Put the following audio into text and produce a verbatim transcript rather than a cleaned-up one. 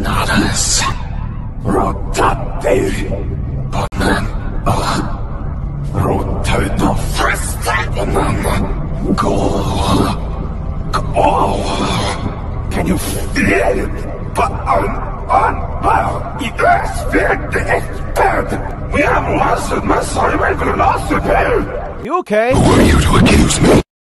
나라에서 로타데이 보낸다. 로타이더 프레스타이너는 고 고. Can you feel it? But on on well, it expert the expert. We have lost it, my son. We're gonna lost it. You okay? Who are you to accuse me?